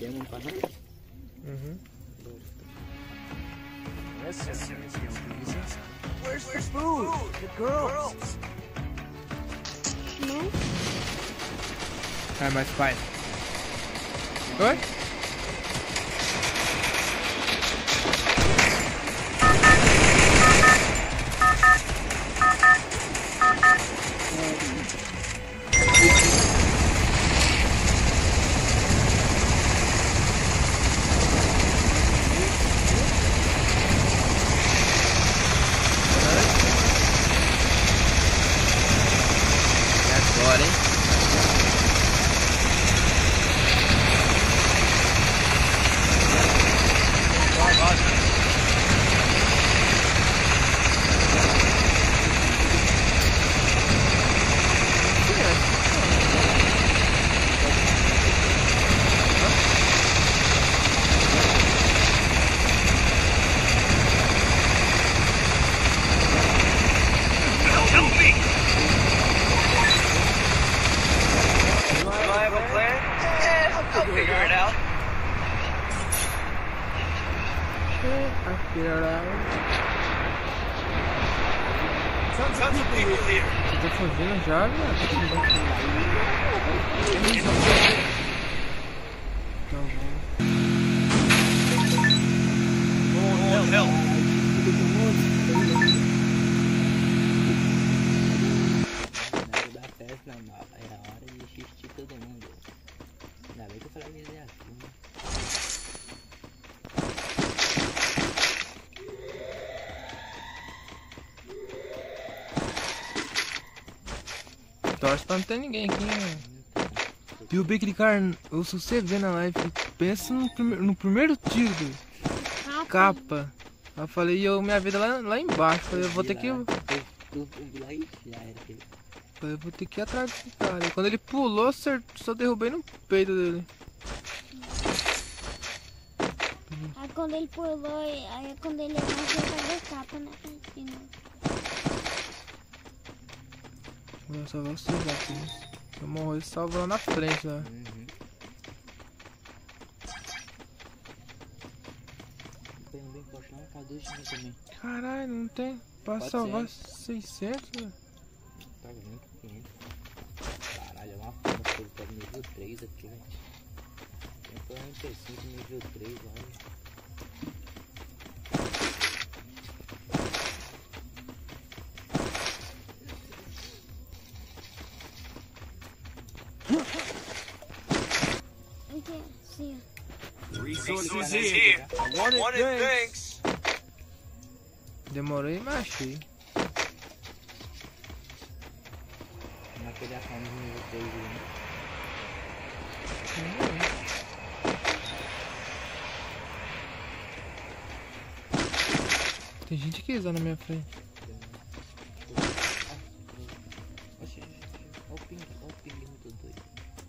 Demon pra nós? Uhum. Where's the food? The girls. Não? Ai, mais pai. Oi? Agora, hein? Tons of people here. Tá fazendo já, velho? Tá bom. Oh, hell. Da festa normal. Era hora de assistir todo mundo. Ainda bem que eu falei isso assim, né? Torce pra não ter ninguém aqui, né? E o Bakery Car, eu sou você vendo na live, pensa no primeiro tiro, velho. Capa. Eu falei, minha vida lá embaixo. Falei, eu vou ter que. Falei, eu vou ter que ir atrás desse cara. E quando ele pulou, só derrubei no peito dele. Aí quando ele pulou, aí quando ele levantou, eu peguei capa, né? Vou salvar vocês aqui. Se eu morrer, ele salva lá na frente, né? Uhum. Tem bem forte lá, cadê o time também? Caralho, não tem. Pra salvar 600, velho. Tá muito 500. Caralho, é uma forma que ele pega nível 3 aqui, velho. Tem um MP5 nível 3 lá, velho. Aqui, sim. Resources here. Wanted things. Demorei, mas achei. Naquele acaunt nível 3 aí, né? Tem gente que usa na minha frente. Oxi, olha o ping muito doido.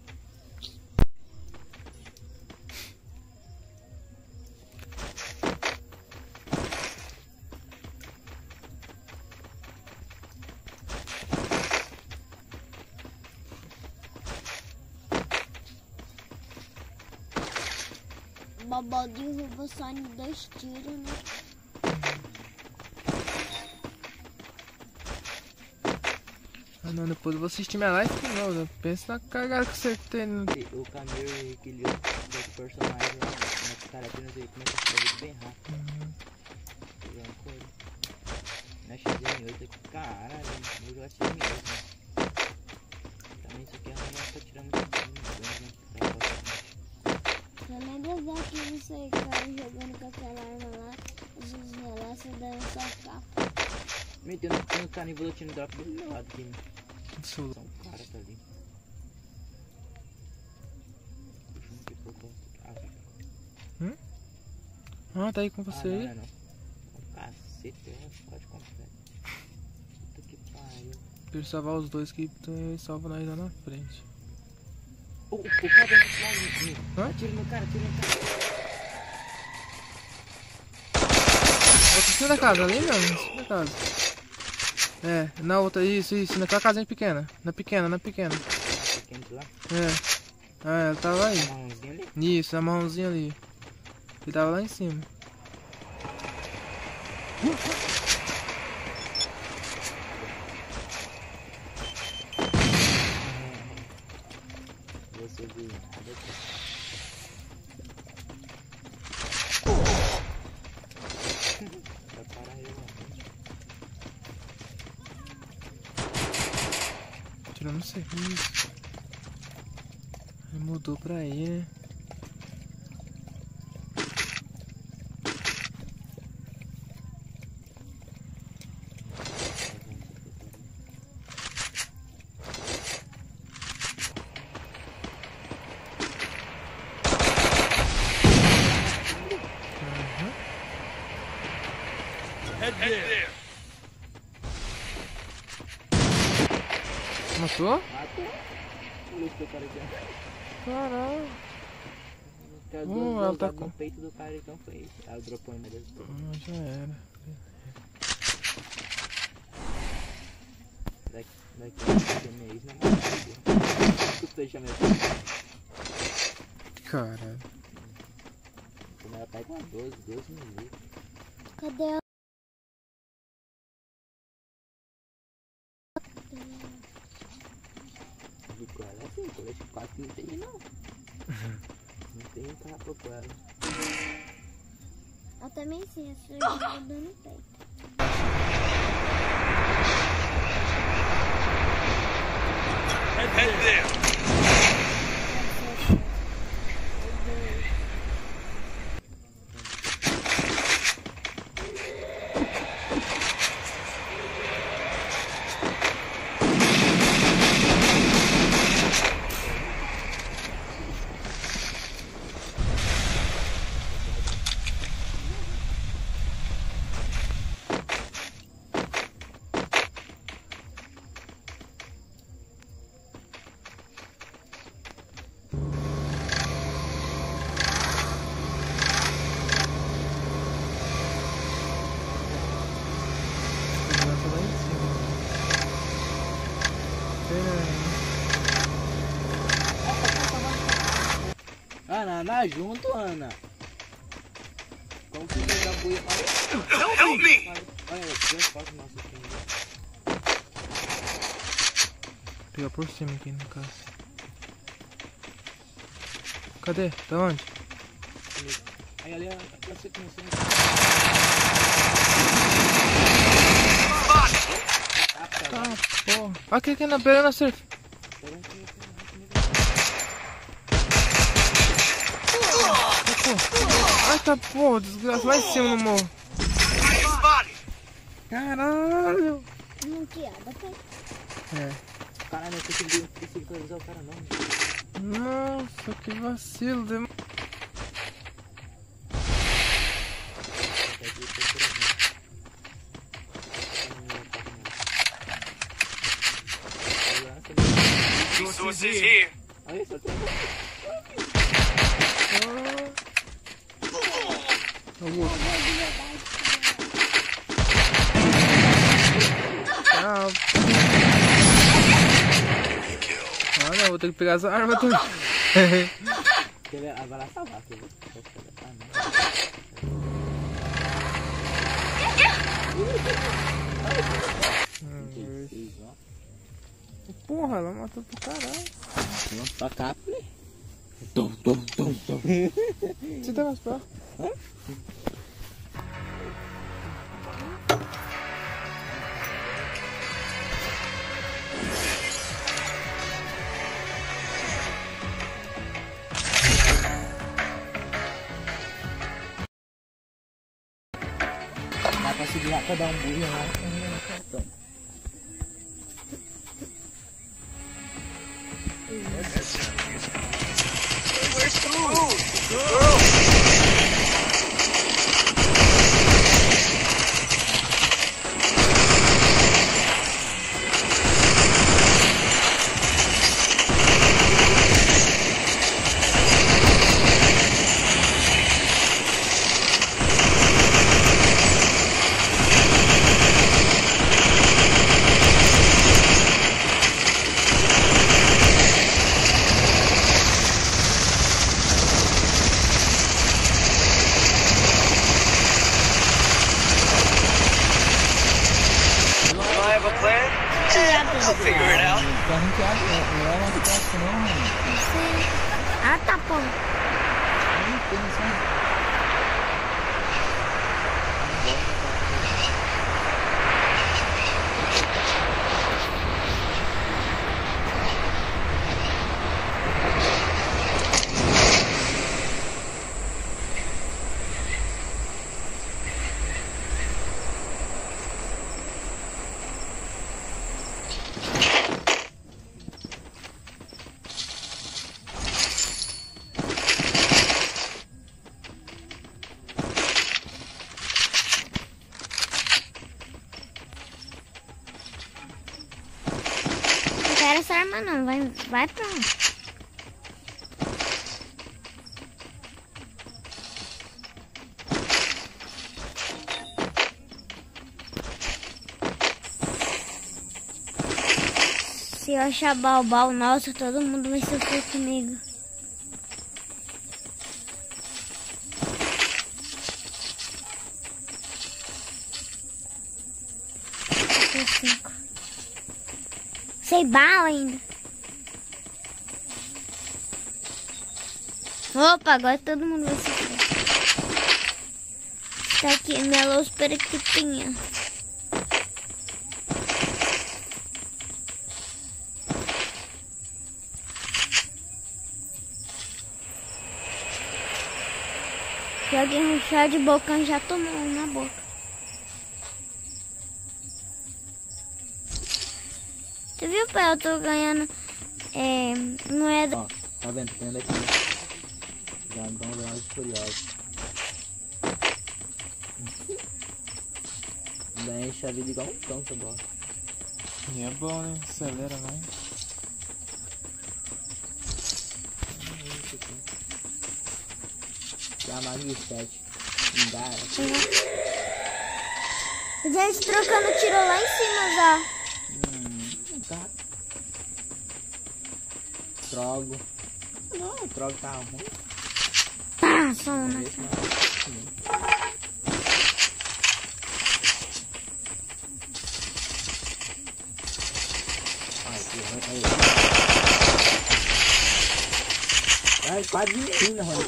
O Bobó derrubou só em 2 tiros, né? Ah não, depois eu vou assistir minha live de novo. Né? Pensa na cagada que você tem. Né? O Camilo e aquele outro personagem lá, né? O cara apenas aí começa a fazer bem rápido. Jogando com ele. Na XM8 aqui, caralho, eu jogo XM8, né? Também isso aqui é ruim, tá tirando muito dano, né? Eu lembro daquele você cara jogando com aquela arma lá, os relatos dando só capa. Meteu no canibal eu tinha drop do meu lado aqui, né? Sou Só um cara tá ali. Puxa um que pouco. Ah, tá aí com você aí. Não, não. Um cacete, pode comprar. Puta que pariu. Deixa eu salvar os dois que salva nós lá na frente. O cara dentro do lado, Hã? atira no cara, atira no cara. Outra em cima da casa, ali mesmo, em cima da casa. É, na outra, isso, naquela casinha pequena. Na pequena. Pequeno de lá. É. Ah, ela tava aí. Marronzinho ali. Isso, a marronzinha ali. Ele tava lá em cima. Você viu nada. Vai parar aí, mano. Tirando o serviço. Ele mudou pra aí, né? Head there. Matou? Matou. Olha esse cara aqui. Caralho. Tem as ela duas tá dadas com- no peito do cara, então foi isso. Ela dropou em meio das duas. Já era. Daqui eu minha ex-namorada. Tu chama Caralho. quando ela pega uma 12 minutos. Cadê ela? De com ela assim, colete 4 não tem não. Não tem capa com ela. Ela também sim, a sua ajuda no peito. Head there. Segurança lá em cima. Pera aí. Ana, junto, Ana. Como que você dá buia para Help me. olha, duas fotos nossas aqui. Vou pegar por cima aqui no caso. Cadê? Tá onde? Aí ali, você começou Ah, porra. Aqui, aqui na beira na surf. Ai, tá porra, desgraça. Lá em cima no morro. Spotted. Caralho. Muqueada, pai. É. Caralho, eu consegui visualizar o cara não. Nossa, que vacilo. Resources here. Olha só, tem Olha, vou ter que pegar essa arma também. Quer ver? Vai lá salvar, quer ver? Porra, ela matou pro caralho. Vamos pra cá, falei. Você tá mais pra? Dá pra subir lá pra dar um burro lá. Where's the food? Girl. I'll figure it out. Então a gente acha, não é uma festa não, mano. Não sei. Ah, tá, pô. Não tem noção. Não quero essa arma não, vai pra lá. Se eu achar baú, nossa, todo mundo vai sofrer comigo. Tem 5. Sem bala ainda. Opa, agora todo mundo vai sofrer. Tá aqui, minha luz periquitinha. Joguei um chá de bocão, já tomou um na boca. Você viu, pai? Eu tô ganhando moeda. Ó, tá vendo? Tem daqui. Já dão Velozes e Furiosos. Daí enche a vida igual um cão, essa bola. E é bom, né? Acelera mais. Já a Magni 7. Dá. Gente, trocando tiro lá em cima já. Tá. Trogo. Não, o Trogo tá ruim. Pá, só uma. Esse não é ruim. Ai, quase menina, Rony.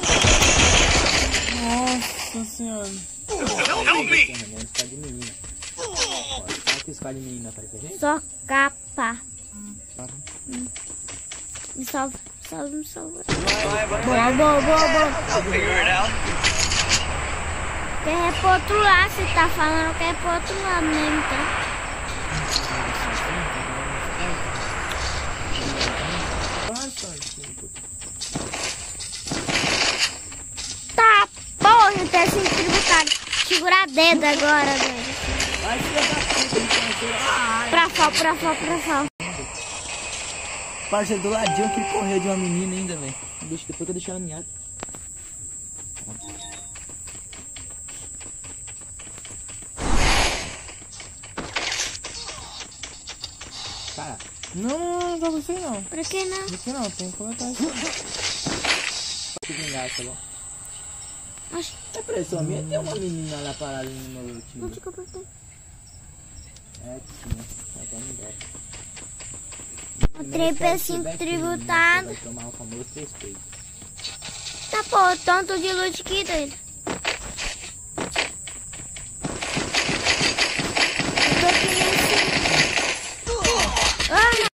Nossa senhora. Help me! Squad de menina. Sabe que squad de menina faz pra gente? Só capa. Para. Me salva, me salva. Vai. Boa. I'll figure it out. Quer ir pro outro lado, você tá falando que é pro outro lado mesmo, tá? Tá, porra, tá sendo tributado. Segura dedo agora, velho. Vai, filha da puta, Pra fora. parceiro do ladinho que ele correu de uma menina ainda, velho. Depois que eu deixei ela miada. Cara, Não, pra você não. Pra que não? Você não, tem que comentar isso. que vingar, tá bom? Oxi, É impressão minha, tem uma menina lá parada no meu time. onde que eu apertei? É, tinha. Até não dá. O trepecinho tributado. Vai tomar o famoso 3 peitos. Tá, pô, tanto de luz aqui, doido. Eu tô aqui em cima. Ah,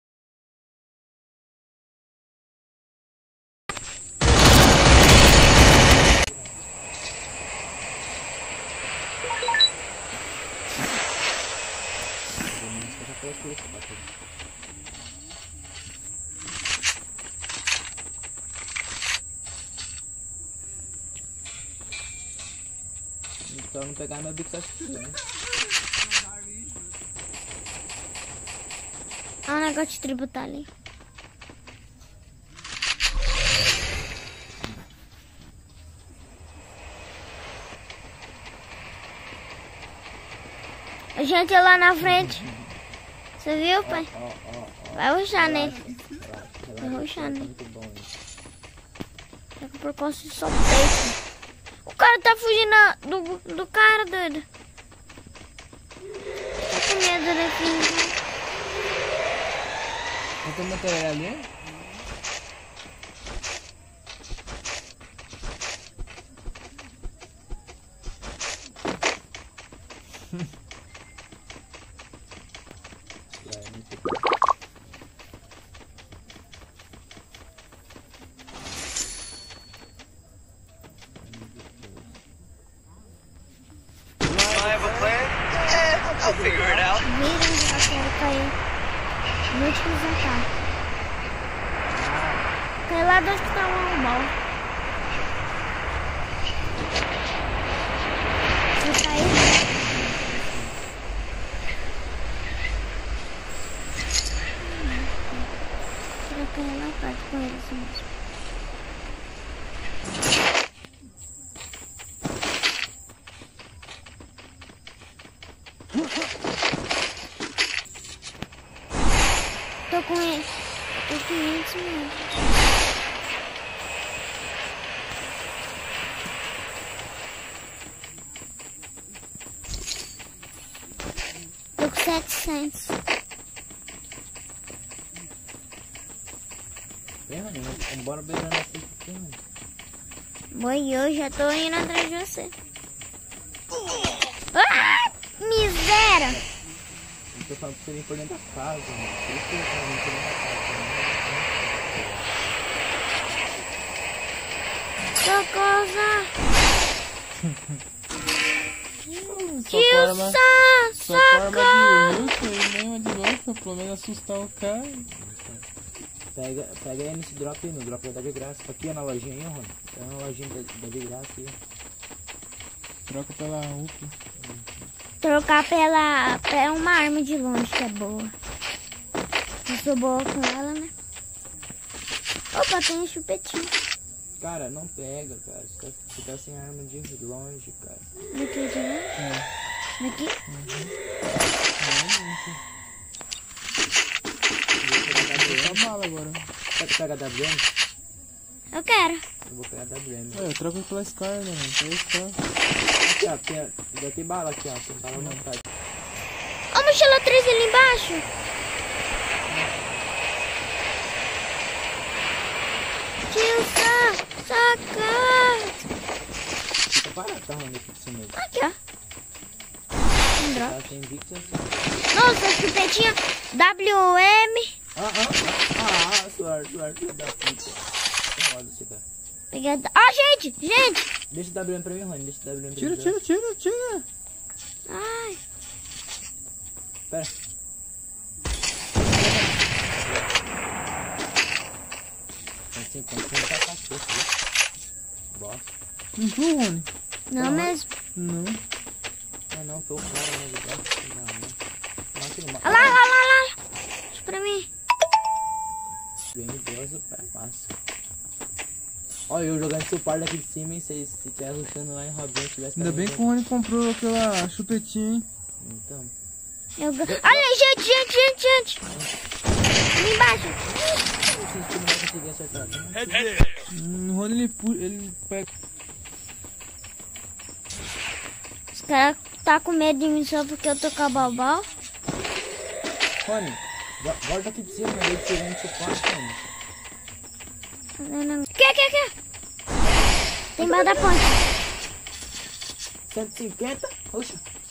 Só não pegar meu bico, tá escutando. olha o negócio de tributar ali. A gente lá na frente. Você viu, pai? Vai ruxar nele. Vai ruxar nele. Muito bom isso. Tá com percurso de só peito. O cara tá fugindo do cara, doido. Tá com medo daqui. Você tem matéria ali? I have a plan. I'll figure it out. Viram onde eu quero cair. Múltiplos ataques. Cai lá de onde tá o mal. Se cair. Eu quero ir lá perto com eles mesmo. Tô com ele. Tô com 500 metros. Tô com 700. Vem, mano. Vambora beijando essa aqui, mano. Boi, eu já tô indo atrás de você. Ah! Miséria! Eu tô falando pra você vir por dentro da casa, mano. Por isso que eu tô vindo por dentro da casa, mano. Socorro! Tio Sá! Só forma Socorro! de luta e nenhuma de louca, pelo menos assustar o cara. Pega aí nesse drop aí, no drop da de graça. Aqui é na lojinha aí, Rony. É na lojinha da de graça aí. Troca pela UP. Trocar pela uma arma de longe que é boa. Eu sou boa com ela, né? Opa, tem um chupetinho. Cara, não pega, cara. Você tá sem arma de longe, cara. Daqui de longe? É. Daqui? Tá bala agora. Pode pegar a WM? Eu quero. Eu vou pegar a WM. Eu troco pela Scar, né, mano? Pela Scar. Aqui, ó. Já tem bala aqui, ó. Tem bala à vontade. Ó, mochila 3 ali embaixo. Tio Sá! Socorro! Fica parado, tá, Rony, aqui de cima. Aqui, ó. Um drop. Tá sem bico, assim. Nossa, chupetinha WM. Suar, filho da puta. Olha você, cara. Peguei. Ó, gente! Deixa o WM pra mim, Rony. Deixa o WM pra Tira, mim. tira. Ai. Pera. Tem que tá cacete, viu? Bosta. Não foi, Rony? Não mesmo. Não. Ah, não, foi o cara, né? De bosta. Não, aquele Olha lá. Deixa pra mim. Meu Deus, o pai é massa. Olha, eu jogando seu par daqui de cima, hein? Se estiver rushando lá em Robinho, se tivesse... Ainda bem que o Rony comprou aquela chupetinha, hein? Então... Olha, gente! Ali embaixo. Não vai conseguir acertar, né? Head there. O Rony, ele pega... Os caras tá com medo de mim só porque eu tô com a Balbal. Rony, volta aqui de cima, eu vou tirar no seu quarto, Rony. Que? Tem embaixo da ponte. 150? Oxa,